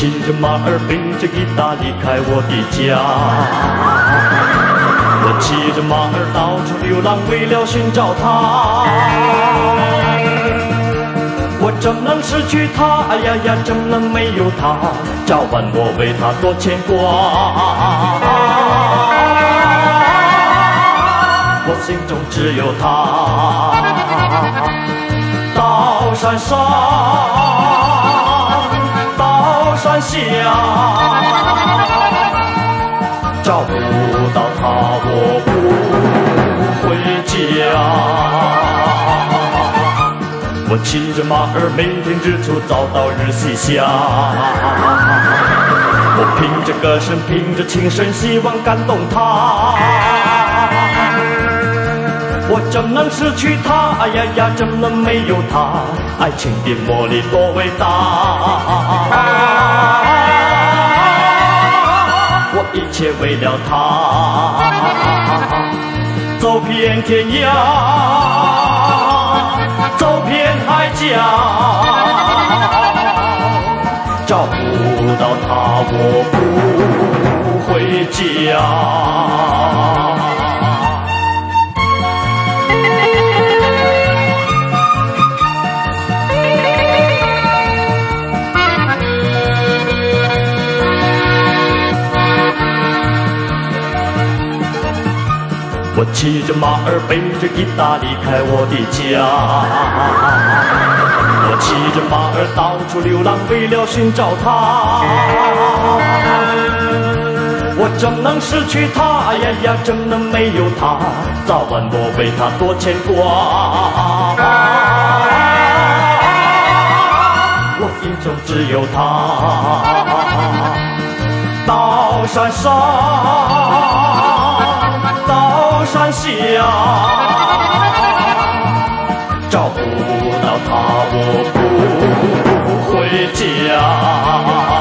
骑着马儿，背着吉他离开我的家。我骑着马儿到处流浪，为了寻找她。我怎能失去她？哎呀呀，怎能没有她？早晚我为她多牵挂。我心中只有她。到山上，到山下，找不到她我不回家。我骑着马儿，每天日出早到日西下。我凭着歌声，凭着情深，希望感动她。我怎能失去她？哎呀呀，怎能没有她？爱情的魔力多伟大！我一切为了她，走遍天涯，走遍海角，找不到她我不回家。我骑着马儿，背着吉他离开我的家。我骑着马儿到处流浪，为了寻找她。我怎能失去她？哎呀呀，怎能没有她？早晚我为她多牵挂。我心中只有她。到山上，到山下，找不到她我不回家。